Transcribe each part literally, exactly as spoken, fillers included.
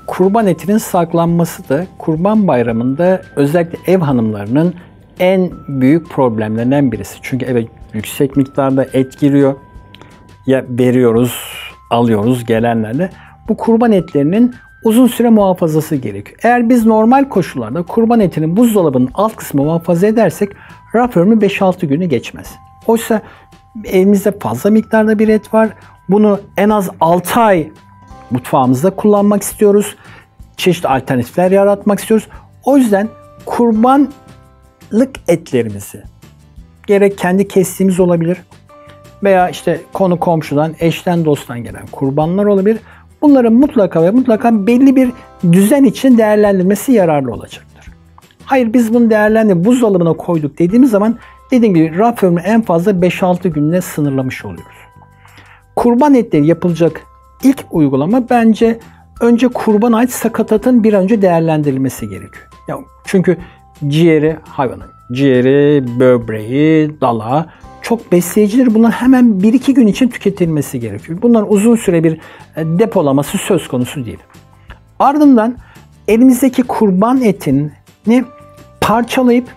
kurban etinin saklanması da Kurban Bayramı'nda özellikle ev hanımlarının en büyük problemlerinden birisi. Çünkü evet, yüksek miktarda et giriyor. Ya veriyoruz, alıyoruz gelenlerle. Bu kurban etlerinin uzun süre muhafazası gerekiyor. Eğer biz normal koşullarda kurban etinin buzdolabının alt kısmı muhafaza edersek raf ömrü beş altı günü geçmez. Oysa elimizde fazla miktarda bir et var. Bunu en az altı ay mutfağımızda kullanmak istiyoruz. Çeşitli alternatifler yaratmak istiyoruz. O yüzden kurbanlık etlerimizi gerek kendi kestiğimiz olabilir veya işte konu komşudan, eşten, dosttan gelen kurbanlar olabilir. Bunların mutlaka ve mutlaka belli bir düzen için değerlendirmesi yararlı olacaktır. Hayır, biz bunu değerlendirip buzdolabına koyduk dediğimiz zaman dediğim gibi raf ömrü en fazla beş altı gününe sınırlamış oluyoruz. Kurban etleri yapılacak ilk uygulama bence önce kurbana ait sakatatın bir önce değerlendirilmesi gerekiyor. Ya çünkü ciğeri, hayvanın ciğeri, böbreği, dalağı çok besleyicidir. Bunlar hemen bir iki gün için tüketilmesi gerekiyor. Bunların uzun süre bir depolaması söz konusu değil. Ardından elimizdeki kurban etini parçalayıp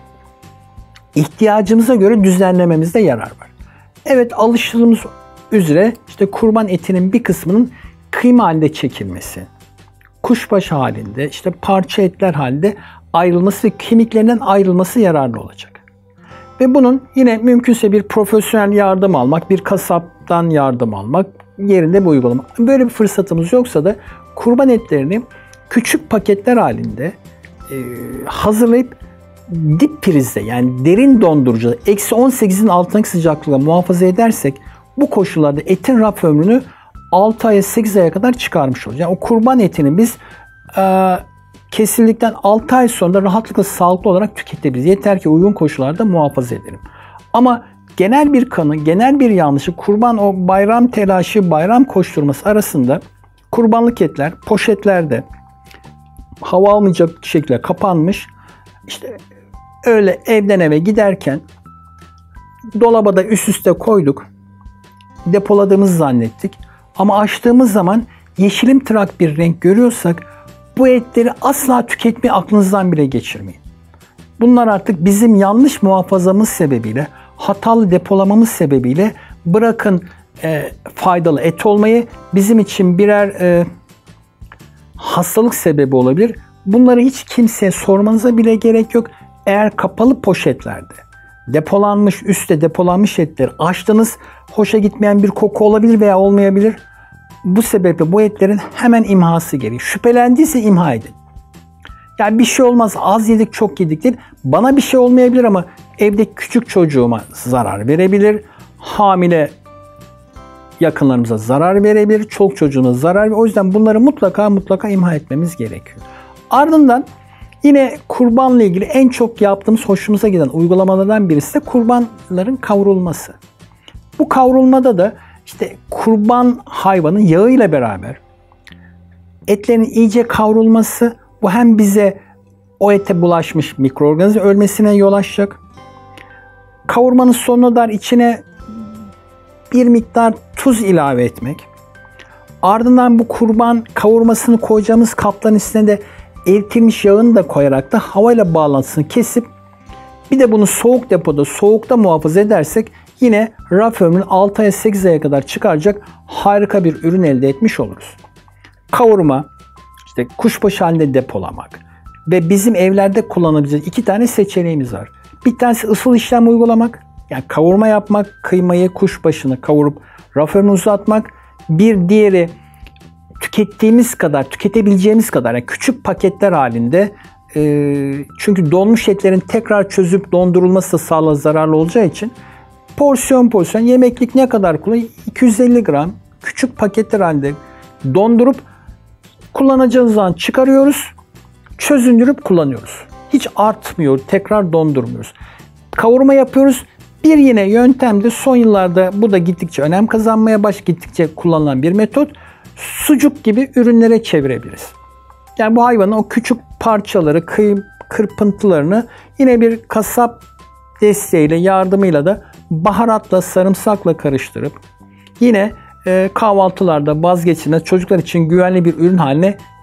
ihtiyacımıza göre düzenlememizde yarar var. Evet, alıştığımız üzere işte kurban etinin bir kısmının kıyma halinde çekilmesi, kuşbaşı halinde, işte parça etler halinde ayrılması ve kemiklerinden ayrılması yararlı olacak. Ve bunun yine mümkünse bir profesyonel yardım almak, bir kasaptan yardım almak yerinde bir uygulama. Böyle bir fırsatımız yoksa da kurban etlerini küçük paketler halinde e, hazırlayıp dip prizde, yani derin dondurucuda eksi on sekizin altındaki sıcaklıkla muhafaza edersek bu koşullarda etin raf ömrünü altı aya sekiz aya kadar çıkarmış olacağız. Yani o kurban etini biz e, kesildikten altı ay sonra rahatlıkla sağlıklı olarak tüketebiliriz. Yeter ki uygun koşullarda muhafaza edelim. Ama genel bir kanı, genel bir yanlışı kurban o bayram telaşı, bayram koşturması arasında kurbanlık etler poşetlerde hava almayacak şekilde kapanmış. İşte öyle evden eve giderken dolaba da üst üste koyduk. Depoladığımızı zannettik. Ama açtığımız zaman yeşilimtırak bir renk görüyorsak bu etleri asla tüketmeyi aklınızdan bile geçirmeyin. Bunlar artık bizim yanlış muhafazamız sebebiyle, hatalı depolamamız sebebiyle bırakın e, faydalı et olmayı, bizim için birer e, hastalık sebebi olabilir. Bunları hiç kimseye sormanıza bile gerek yok. Eğer kapalı poşetlerde depolanmış, üstte depolanmış etleri açtınız, hoşa gitmeyen bir koku olabilir veya olmayabilir. Bu sebeple bu etlerin hemen imhası gerekiyor. Şüphelendiyse imha edin. Yani bir şey olmaz, az yedik çok yedik değil. Bana bir şey olmayabilir ama evdeki küçük çocuğuma zarar verebilir. Hamile yakınlarımıza zarar verebilir. Çoluk çocuğuna zarar verebilir. O yüzden bunları mutlaka mutlaka imha etmemiz gerekiyor. Ardından yine kurbanla ilgili en çok yaptığımız, hoşumuza giden uygulamalardan birisi de kurbanların kavrulması. Bu kavrulmada da İşte kurban hayvanın yağıyla beraber etlerin iyice kavrulması, bu hem bize o ete bulaşmış mikroorganizma ölmesine yol açacak. Kavurmanın sonuna kadar içine bir miktar tuz ilave etmek. Ardından bu kurban kavurmasını koyacağımız kapların içine de eritilmiş yağını da koyarak da havayla bağlantısını kesip bir de bunu soğuk depoda, soğukta muhafaza edersek yine raf ömrünü altı aya sekiz aya kadar çıkaracak harika bir ürün elde etmiş oluruz. Kavurma, işte kuşbaşı halinde depolamak ve bizim evlerde kullanabileceğimiz iki tane seçeneğimiz var. Bir tanesi ısıl işlem uygulamak, yani kavurma yapmak, kıymayı, kuşbaşını kavurup raf ömrünü uzatmak. Bir diğeri tükettiğimiz kadar, tüketebileceğimiz kadar, yani küçük paketler halinde, e, çünkü donmuş etlerin tekrar çözüp dondurulması da sağlığa zararlı olacağı için porsiyon porsiyon yemeklik ne kadar kullanıyor? iki yüz elli gram küçük paketler halinde dondurup kullanacağımız zaman çıkarıyoruz, çözündürüp kullanıyoruz. Hiç artmıyor, tekrar dondurmuyoruz. Kavurma yapıyoruz. Bir yine yöntem de son yıllarda bu da gittikçe önem kazanmaya baş, gittikçe kullanılan bir metot. Sucuk gibi ürünlere çevirebiliriz. Yani bu hayvanın o küçük parçaları, kıyım, kırpıntılarını yine bir kasap desteğiyle, yardımıyla da baharatla, sarımsakla karıştırıp yine e, kahvaltılarda vazgeçilmez, çocuklar için güvenli bir ürün haline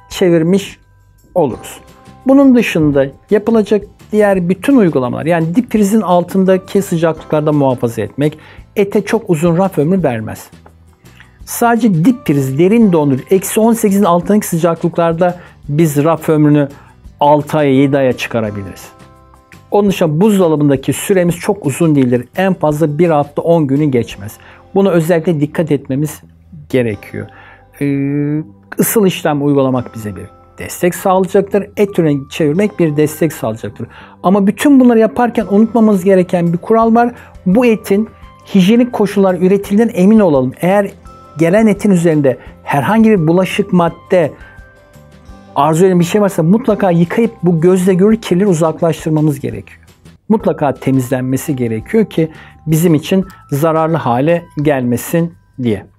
çevirmiş oluruz. Bunun dışında yapılacak diğer bütün uygulamalar, yani dip prizin altındaki sıcaklıklarda muhafaza etmek ete çok uzun raf ömrü vermez. Sadece dip priz, derin dondurucu, eksi on sekizin altındaki sıcaklıklarda biz raf ömrünü altı aya yedi aya çıkarabiliriz. Onun dışında buzdolabındaki süremiz çok uzun değildir. En fazla bir hafta on günü geçmez. Buna özellikle dikkat etmemiz gerekiyor. Ee, ısıl işlem uygulamak bize bir destek sağlayacaktır. Et ürünü çevirmek bir destek sağlayacaktır. Ama bütün bunları yaparken unutmamamız gereken bir kural var. Bu etin hijyenik koşullar üretildiğinden emin olalım. Eğer gelen etin üzerinde herhangi bir bulaşık madde, arzu edilen bir şey varsa mutlaka yıkayıp bu gözle görülür kirleri uzaklaştırmamız gerekiyor. Mutlaka temizlenmesi gerekiyor ki bizim için zararlı hale gelmesin diye.